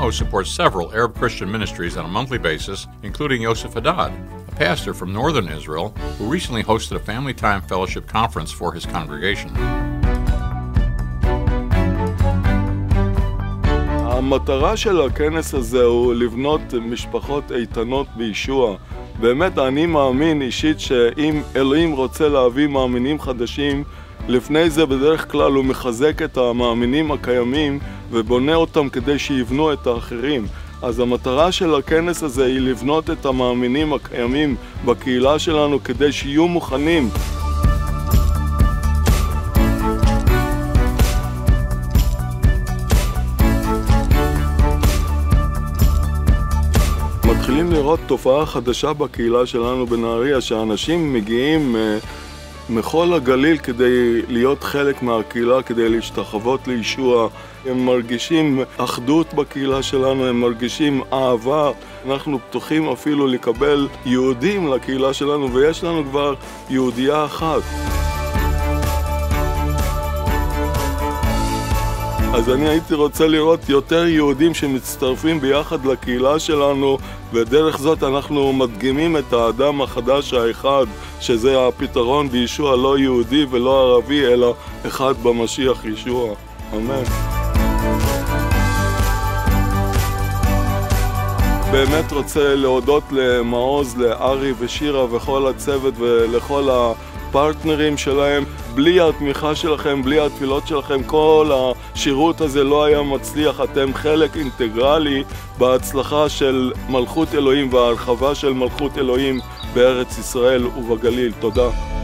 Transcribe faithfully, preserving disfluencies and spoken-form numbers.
Maoz supports several Arab Christian ministries on a monthly basis, including Joseph Haddad, a pastor from northern Israel who recently hosted a Family Time Fellowship conference for his congregation. המטרה של הכנס הזה הוא לבנות משפחות איתנות בישוע. באמת אני מאמין אישית שאם אלוהים רוצה להביא מאמינים חדשים, לפני זה בדרך כלל הוא מחזק את המאמינים הקיימים ובונה אותם כדי שיבנו את האחרים. אז המטרה של הכנס הזה היא לבנות את המאמינים הקיימים בקהילה שלנו כדי שיהיו מוכנים. מתחילים לראות תופעה חדשה בקהילה שלנו בנהריה, שאנשים מגיעים מכל הגליל כדי להיות חלק מהקהילה, כדי להשתחוות לישוע. הם מרגישים אחדות בקהילה שלנו, הם מרגישים אהבה. אנחנו פתוחים אפילו לקבל יהודים לקהילה שלנו, ויש לנו כבר יהודייה אחת. אז אני הייתי רוצה לראות יותר יהודים שמצטרפים ביחד לקהילה שלנו, ודרך זאת אנחנו מדגימים את האדם החדש האחד, שזה הפתרון בישוע, לא יהודי ולא ערבי, אלא אחד במשיח ישוע. אמן. באמת רוצה להודות למעוז, לארי ושירה וכל הצוות ולכל הפרטנרים שלהם. בלי התמיכה שלכם, בלי התפילות שלכם, כל השירות הזה לא היה מצליח. אתם חלק אינטגרלי בהצלחה של מלכות אלוהים וההרחבה של מלכות אלוהים בארץ ישראל ובגליל. תודה.